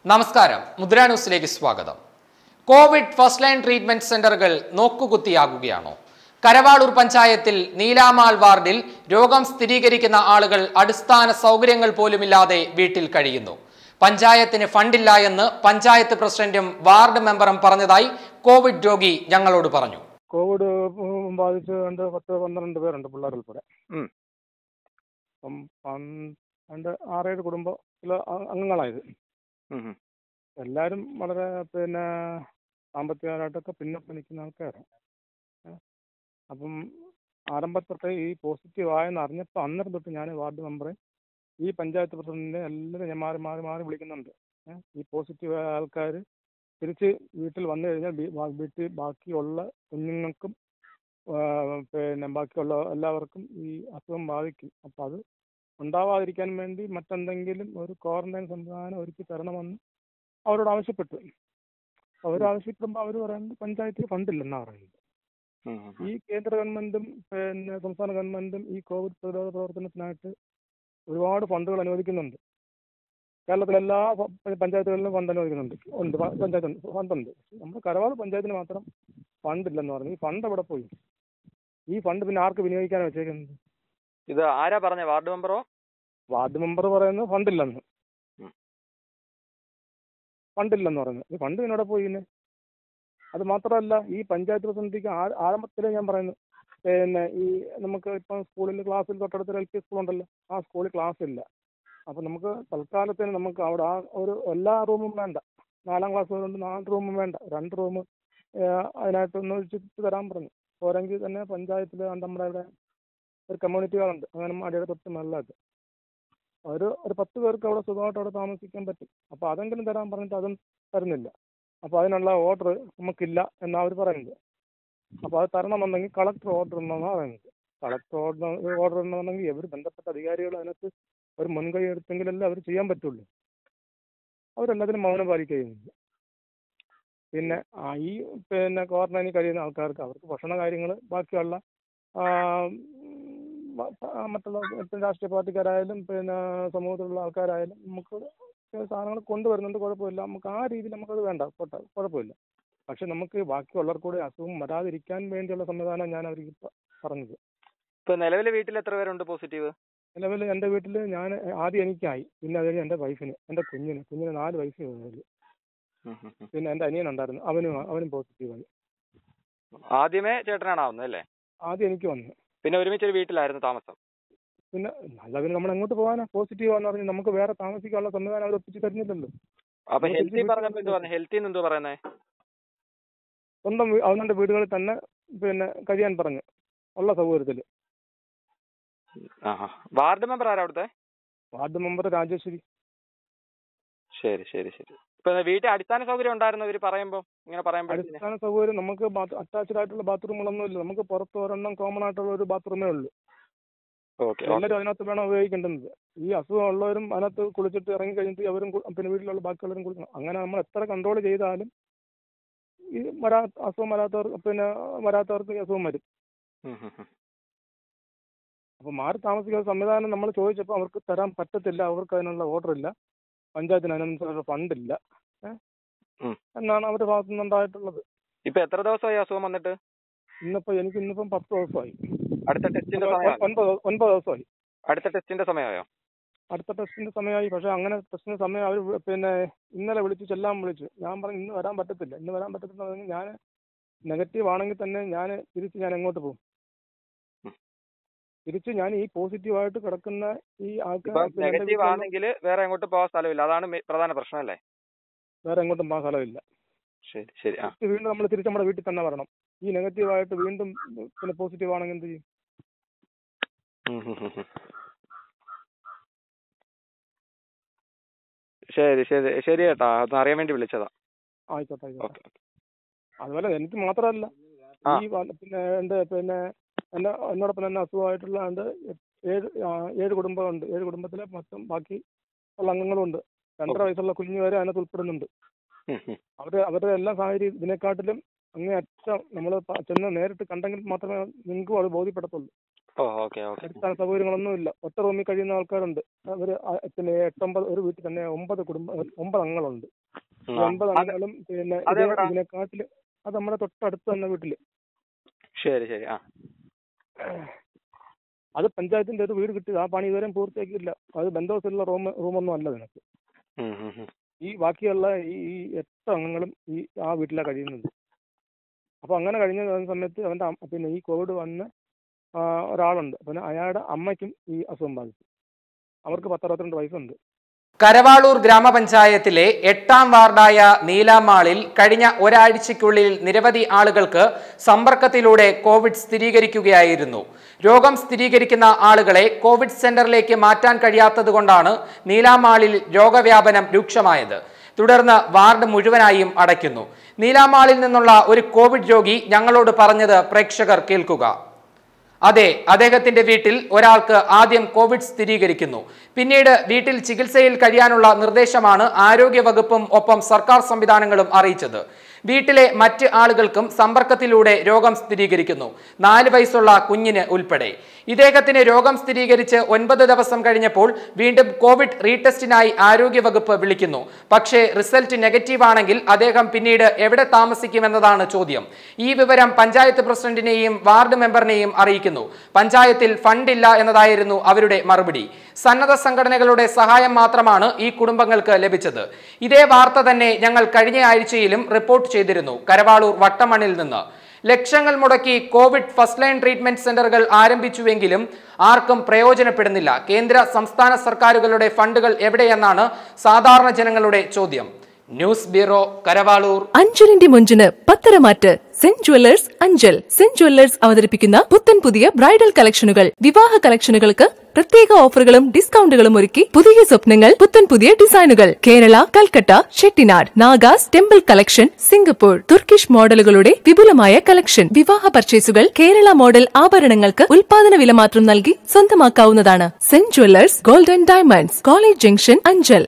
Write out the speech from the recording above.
നമസ്കാരം, മുദ്ര ന്യൂസിലേക്ക് സ്വാഗതം. കോവിഡ് ഫസ്റ്റ് ലൈൻ ട്രീറ്റ്മെന്റ് സെന്ററുകൾ നോക്കുകുത്തിയാകുകയാണോ? കരവാളൂർ പഞ്ചായത്തിൽ നീലാമാൾ വാർഡിൽ രോഗം സ്ഥിരീകരിക്കുന്ന ആളുകൾ അടിസ്ഥാന സൗകര്യങ്ങൾ പോലുമില്ലാതെ വീട്ടിൽ കഴിയുന്നു. പഞ്ചായത്തിന് ഫണ്ടില്ല എന്ന് പഞ്ചായത്ത് പ്രസിഡന്റും വാർഡ് മെമ്പറും പറഞ്ഞതായി കോവിഡ് രോഗി ഞങ്ങളോട് പറഞ്ഞു. കോവിഡ് ബാധിച്ച് 10-12 പേരുണ്ട്, പിള്ളേർ ഉൾപ്പെടെ. 6-7 കുടുംബത്തിലെ അംഗങ്ങളായത്. എല്ലാവരും വളരെ സാമ്പത്തികമായിട്ടൊക്കെ പിന്നോക്കം നിൽക്കുന്ന ആൾക്കാരാണ്. അപ്പം ആരംഭത്തൊക്കെ ഈ പോസിറ്റീവ് ആയെന്ന് അറിഞ്ഞപ്പോൾ അന്നേരം തൊട്ട് ഞാൻ വാർഡ് മെമ്പറെ, ഈ പഞ്ചായത്ത് പ്രസിഡന്റിനെ എല്ലാവരും ഞാൻ മാറി വിളിക്കുന്നുണ്ട്. ഈ പോസിറ്റീവ് ആയ ആൾക്കാർ തിരിച്ച് വീട്ടിൽ വന്നു കഴിഞ്ഞാൽ വീട്ടിൽ ബാക്കിയുള്ള കുഞ്ഞുങ്ങൾക്കും ബാക്കിയുള്ള എല്ലാവർക്കും ഈ അസുഖം ബാധിക്കും. അപ്പം അത് ഉണ്ടാവാതിരിക്കാൻ വേണ്ടി മറ്റെന്തെങ്കിലും ഒരു ക്വാറന്റൈൻ സംവിധാനം ഒരുക്കി തരണമെന്ന് അവരോട് ആവശ്യപ്പെട്ടു. അവരാവശ്യപ്പെടുമ്പോൾ അവർ പറയുന്നത് പഞ്ചായത്തിൽ ഫണ്ടില്ലെന്നാണ് പറയുന്നത്. ഈ കേന്ദ്ര ഗവൺമെന്റും സംസ്ഥാന ഗവൺമെന്റും ഈ കോവിഡ് പ്രതിരോധ പ്രവർത്തനത്തിനായിട്ട് ഒരുപാട് ഫണ്ടുകൾ അനുവദിക്കുന്നുണ്ട്. കേരളത്തിലെ എല്ലാ പഞ്ചായത്തുകളിലും ഫണ്ട് അനുവദിക്കുന്നുണ്ട്. പഞ്ചായത്ത് ഫണ്ടുണ്ട്. നമ്മുടെ കരവാളൂർ പഞ്ചായത്തിന് മാത്രം ഫണ്ടില്ലെന്ന് പറഞ്ഞു. ഈ ഫണ്ട് എവിടെ പോയി? ഈ ഫണ്ട് പിന്നെ ആർക്ക് വിനിയോഗിക്കാനാണ് വെച്ചേക്കുന്നത്? ഇത് ആരാ പറഞ്ഞ? വാർഡ് മെമ്പറോ? വാർഡ് മെമ്പർ പറയുന്നത് ഫണ്ടില്ലെന്ന് പറയുന്നത്. ഈ ഫണ്ട് പിന്നെ എവിടെ പോയി? പിന്നെ അത് മാത്രമല്ല, ഈ പഞ്ചായത്ത് പ്രതിനിധിക്ക് ആരംഭത്തിലേ ഞാൻ പറയുന്നു, ഈ നമുക്ക് ഇപ്പം സ്കൂളിൽ ക്ലാസ്സിൽ തൊട്ടടുത്തൊരു LP സ്കൂളുണ്ടല്ലോ, ആ സ്കൂളിൽ ക്ലാസ് ഇല്ല. അപ്പം നമുക്ക് തൽക്കാലത്തിന് നമുക്ക് അവിടെ എല്ലാ റൂമും വേണ്ട. 4ാം ക്ലാസ് വരെയുണ്ട്, 4 റൂമും വേണ്ട, 2 റൂം അതിനായിട്ടൊന്ന് വെച്ചിട്ട് തരാൻ പറഞ്ഞു. പോരെങ്കിൽ തന്നെ പഞ്ചായത്തിൽ നമ്മുടെ ഇവിടെ ഒരു കമ്മ്യൂണിറ്റി ഹാളുണ്ട്, അങ്ങനെ അടിയുടെ തൊട്ട് നല്ലത്. ഒരു 10 പേർക്ക് അവിടെ സുഖമായിട്ട് അവിടെ താമസിക്കാൻ പറ്റും. അപ്പോൾ അതെങ്കിലും തരാൻ പറഞ്ഞിട്ട് അതും തരുന്നില്ല. അപ്പോൾ അതിനുള്ള ഓർഡർ നമുക്കില്ല എന്നാണ് അവർ പറയുന്നത്. അപ്പോൾ അത് തരണമെന്നുണ്ടെങ്കിൽ കളക്ടർ ഓർഡർ ഉണ്ടെന്നാണ് പറയുന്നത്. കളക്ടർ ഓർഡർ ഉണ്ടെന്നുണ്ടെങ്കിൽ ഇവർ ബന്ധപ്പെട്ട അധികാരികൾ അതിനകത്ത് ഒരു മുൻകൈ എടുത്തെങ്കിലല്ലേ അവർ ചെയ്യാൻ പറ്റുള്ളൂ. അവരെല്ലാത്തിനും മൗനം പാലിക്കുകയുമില്ല. പിന്നെ ഈ ക്വാറന്റൈനിൽ കഴിയുന്ന ആൾക്കാർക്ക് അവർക്ക് ഭക്ഷണ കാര്യങ്ങൾ ബാക്കിയുള്ള മറ്റുള്ള രാഷ്ട്രീയ പാർട്ടിക്കാരായാലും സമൂഹത്തിലുള്ള ആൾക്കാരായാലും നമുക്ക് സാധനങ്ങൾ കൊണ്ടുവരുന്നുണ്ട്, കുഴപ്പമില്ല. നമുക്ക് ആ രീതിയിൽ നമുക്കത് വേണ്ട, കുഴപ്പമില്ല. പക്ഷെ നമുക്ക് ബാക്കിയുള്ളവർക്ക് കൂടെ അസുഖം വരാതിരിക്കാൻ വേണ്ടിയുള്ള സംവിധാനം ഞാൻ അവർക്ക് പറഞ്ഞത്. ഇപ്പൊ നിലവിലെ വീട്ടിൽ എത്ര പേരുണ്ട് പോസിറ്റീവ്? നിലവിൽ എൻ്റെ വീട്ടിൽ ഞാൻ ആദ്യം എനിക്കായി, പിന്നെ അത് കഴിഞ്ഞ് എൻ്റെ വൈഫിന്, എൻ്റെ കുഞ്ഞിന് 4 വയസ്സ് കഴിഞ്ഞു. പിന്നെ എൻ്റെ അനിയനുണ്ടായിരുന്നു, അവനും പോസിറ്റീവായി. ആദ്യമേ ചേട്ടനാണാവുന്നത് അല്ലേ? ആദ്യം എനിക്ക് വന്നു. പിന്നെ ഒരുമിച്ചൊരു വീട്ടിലായിരുന്നു താമസം? പിന്നെ അല്ല, നമ്മൾ എങ്ങോട്ട് പോകാനാ? പോസിറ്റീവാന്ന് പറഞ്ഞ് നമുക്ക് വേറെ താമസിക്കാനുള്ള സംവിധാനം അവർ ഒപ്പിച്ച് തരുന്നില്ലല്ലോ. അപ്പൊ ഹെൽത്തി പറഞ്ഞപ്പോ എന്ത് പറഞ്ഞു? ഹെൽത്തിന്ന് എന്തോ പറയുന്നേ? സ്വന്തം അവരുടെ വീടുകളിൽ തന്നെ കഴിയാൻ പറഞ്ഞു, ഉള്ള സൗകര്യത്തിൽ. വാർഡ് മെമ്പർ ആരാ അവിടുത്തെ? Ward member Rajeshwari. ശരി. ഇപ്പൊ വീട്ടിൽ അടിസ്ഥാന സൗകര്യം ഉണ്ടായിരുന്നു ഇവര് പറയുമ്പോ, ഇങ്ങനെ പറയുമ്പോ? അടിസ്ഥാന സൗകര്യം നമുക്ക് അറ്റാച്ച്ഡ് ആയിട്ടുള്ള ബാത്റൂമുകളൊന്നും ഇല്ല. നമുക്ക് പുറത്ത് ഒരെണ്ണം കോമൺ ആയിട്ടുള്ള ഒരു ബാത്റൂമേ ഉള്ളൂ. എല്ലാവരും അതിനകത്ത് വേണം ഉപയോഗിക്കേണ്ടത്. ഈ അസുഖം ഉള്ളവരും അതിനകത്ത് കുളിച്ചിട്ട് ഇറങ്ങി കഴിഞ്ഞിട്ട് അവരും വീട്ടിലുള്ള ബാക്കിയുള്ളവരും കുളിക്കണം. അങ്ങനെ നമ്മൾ എത്ര കൺട്രോൾ ചെയ്താലും ഈ അസുഖം വരാത്തവർക്ക് അസുഖം വരും. അപ്പൊ മാറി താമസിക്കുന്ന സംവിധാനം നമ്മൾ ചോദിച്ചപ്പോൾ അവർക്ക് തരാൻ പറ്റത്തില്ല, അവർക്ക് അതിനുള്ള ഓർഡർ ഇല്ല, പഞ്ചായത്തിന് അതിനനുസരിച്ച് ഫണ്ടില്ല എന്നാണ് അവരുടെ ഭാഗത്തു നിന്നുണ്ടായിട്ടുള്ളത്. ഇപ്പൊ എത്ര ദിവസമായി അസുഖം വന്നിട്ട്? എനിക്കിന്നിപ്പം 10 ദിവസമായി. അടുത്ത ടെസ്റ്റിന്റെ 9 ദിവസമായി. അടുത്ത ടെസ്റ്റിന്റെ സമയമായോ? അടുത്ത ടെസ്റ്റിന്റെ സമയമായി. പക്ഷെ അങ്ങനെ ടെസ്റ്റിന്റെ സമയം അവർ ഇന്നലെ ചെല്ലാൻ വിളിച്ചു. ഞാൻ പറഞ്ഞു ഇന്ന് വരാൻ പറ്റത്തില്ല. ഞാൻ നെഗറ്റീവ് ആണെങ്കിൽ തന്നെ ഞാൻ എങ്ങോട്ട് പോകും? തിരിച്ച് ഞാൻ ഈ പോസിറ്റീവായിട്ട് കിടക്കുന്ന ഈ ആൾക്കാർ നെഗറ്റീവ് ആണെങ്കിൽ വേറെ എങ്ങോട്ട് പോകാൻ സ്ഥലമില്ല, അതാണ് പ്രധാന പ്രശ്നം അല്ലേ? വേറെ എങ്ങോട്ടും പോകാൻ സ്ഥലമില്ല. ശരി. വീണ്ടും നമ്മൾ തിരിച്ച് നമ്മുടെ വീട്ടിൽ തന്നെ വരണം. ഈ നെഗറ്റീവായിട്ട് വീണ്ടും പോസിറ്റീവ് ആണെങ്കിൽ എന്ത് ചെയ്യും? ശരി ചേട്ടാ, അത് അറിയാൻ വേണ്ടി വിളിച്ചതാ. ആയിക്കോട്ടെ. അതുപോലെ എനിക്ക് മാത്രമല്ല, ഈ എന്നോടൊപ്പം തന്നെ അസുഖമായിട്ടുള്ള 7 കുടുംബമുണ്ട്. 7 കുടുംബത്തിലെ മൊത്തം ബാക്കി ഉള്ള അംഗങ്ങളുണ്ട്. 2.5 വയസ്സുള്ള കുഞ്ഞു വരെ അതിനകത്ത് ഉൾപ്പെടുന്നുണ്ട്. അവരുടെ എല്ലാ സാഹചര്യം ഇതിനെക്കാട്ടിലും അങ്ങേയറ്റം നമ്മൾ ചെന്ന് നേരിട്ട് കണ്ടെങ്കിൽ മാത്രമേ നിങ്ങൾക്കും അത് ബോധ്യപ്പെടത്തുള്ളൂ. അടിസ്ഥാന സൗകര്യങ്ങളൊന്നുമില്ല. ഒറ്റ റൂമിൽ കഴിയുന്ന ആൾക്കാരുണ്ട്. അവർ പിന്നെ 8-9 ഒരു വീട്ടിൽ തന്നെ 9 അംഗങ്ങളുണ്ട്. 9 അംഗങ്ങളും പിന്നെ ഇതിനെക്കാട്ടിൽ അത് നമ്മുടെ തൊട്ടടുത്ത് തന്നെ വീട്ടില്. ശരി ശരി. അത് പഞ്ചായത്തിന്റെ ഒരു വീട് കിട്ടി. ആ പണി ഇതുവരെയും പൂർത്തിയാക്കിയില്ല. അത് ബന്ധവസിലുള്ള റൂമൊന്നും അല്ല നിനക്ക്. ഈ ബാക്കിയുള്ള ഈ 8 അംഗങ്ങളും ആ വീട്ടിലാണ് കഴിയുന്നത്. അപ്പോൾ അങ്ങനെ കഴിഞ്ഞ സമയത്ത് അവൻ്റെ പിന്നെ ഈ കോവിഡ് വന്ന ഒരാളുണ്ട്. പിന്നെ അയാളുടെ അമ്മയ്ക്കും ഈ അസുഖം ബാധിച്ചു. അവർക്ക് 10-62 വയസ്സുണ്ട്. കരവാളൂർ ഗ്രാമപഞ്ചായത്തിലെ 8ാം വാർഡായ നീലാമാളിൽ കഴിഞ്ഞ ഒരാഴ്ചയ്ക്കുള്ളിൽ നിരവധി ആളുകൾക്ക് സമ്പർക്കത്തിലൂടെ കോവിഡ് സ്ഥിരീകരിക്കുകയായിരുന്നു. രോഗം സ്ഥിരീകരിക്കുന്ന ആളുകളെ കോവിഡ് സെന്ററിലേക്ക് മാറ്റാൻ കഴിയാത്തതുകൊണ്ടാണ് നീലാമാളിൽ രോഗവ്യാപനം രൂക്ഷമായത്. തുടർന്ന് വാർഡ് മുഴുവനായും അടയ്ക്കുന്നു. നീലാമാളിൽ നിന്നുള്ള ഒരു കോവിഡ് രോഗി ഞങ്ങളോട് പറഞ്ഞത് പ്രേക്ഷകർ കേൾക്കുക. അതെ, അദ്ദേഹത്തിന്റെ വീട്ടിൽ ഒരാൾക്ക് ആദ്യം കോവിഡ് സ്ഥിരീകരിക്കുന്നു. പിന്നീട് വീട്ടിൽ ചികിത്സയിൽ കഴിയാനുള്ള നിർദ്ദേശമാണ് ആരോഗ്യവകുപ്പും ഒപ്പം സർക്കാർ സംവിധാനങ്ങളും അറിയിച്ചത്. വീട്ടിലെ മറ്റ് ആളുകൾക്കും സമ്പർക്കത്തിലൂടെ രോഗം സ്ഥിരീകരിക്കുന്നു. 4 വയസ്സുള്ള കുഞ്ഞിന് ഉൾപ്പെടെ. ഇദ്ദേഹത്തിന് രോഗം സ്ഥിരീകരിച്ച് 9 ദിവസം കഴിഞ്ഞപ്പോൾ വീണ്ടും കോവിഡ് റീടെസ്റ്റിനായി ആരോഗ്യവകുപ്പ് വിളിക്കുന്നു. പക്ഷേ റിസൾട്ട് നെഗറ്റീവ് ആണെങ്കിൽ അദ്ദേഹം പിന്നീട് എവിടെ താമസിക്കുമെന്നതാണ് ചോദ്യം. ഈ വിവരം പഞ്ചായത്ത് പ്രസിഡന്റിനെയും വാർഡ് മെമ്പറിനെയും അറിയിക്കുന്നു. പഞ്ചായത്തിൽ ഫണ്ടില്ല എന്നതായിരുന്നു അവരുടെ മറുപടി. സന്നദ്ധ സംഘടനകളുടെ സഹായം മാത്രമാണ് ഈ കുടുംബങ്ങൾക്ക് ലഭിച്ചത്. ഇതേ വാർത്ത തന്നെ ഞങ്ങൾ കഴിഞ്ഞ ആഴ്ചയിലും റിപ്പോർട്ട് ചെയ്തിരുന്നു. കരവാളൂർ വട്ടമണിൽ നിന്ന് ലക്ഷങ്ങൾ മുടക്കി കോവിഡ് ഫസ്റ്റ് ലൈൻ ട്രീറ്റ്മെന്റ് സെന്ററുകൾ ആരംഭിച്ചുവെങ്കിലും ആർക്കും പ്രയോജനപ്പെടുന്നില്ല. കേന്ദ്ര സംസ്ഥാന സർക്കാരുകളുടെ ഫണ്ടുകൾ എവിടെയെന്നാണ് സാധാരണ ജനങ്ങളുടെ ചോദ്യം. News bureau, Karavaloor. അഞ്ചലിന്റെ മുഞ്ചിന് പത്തരമാറ്റ് Saint Jewellers Anchal. Saint Jewellers അവതരിപ്പിക്കുന്ന പുത്തൻ പുതിയ ബ്രൈഡൽ കളക്ഷനുകൾ, വിവാഹ കളക്ഷനുകൾക്ക് പ്രത്യേക ഓഫറുകളും ഡിസ്കൗണ്ടുകളും ഒരുക്കി പുതിയ സ്വപ്നങ്ങൾ, പുത്തൻ പുതിയ ഡിസൈനുകൾ. Kerala, Calcutta, Chettinad, Nagas, temple collection, Singapore, Turkish മോഡലുകളുടെ വിപുലമായ കളക്ഷൻ. വിവാഹ പർച്ചേസുകൾ കേരള മോഡൽ ആഭരണങ്ങൾക്ക് ഉൽപാദന വില മാത്രം നൽകി സ്വന്തമാക്കാവുന്നതാണ്. Saint Jewellers golden diamonds, college junction, Anchal.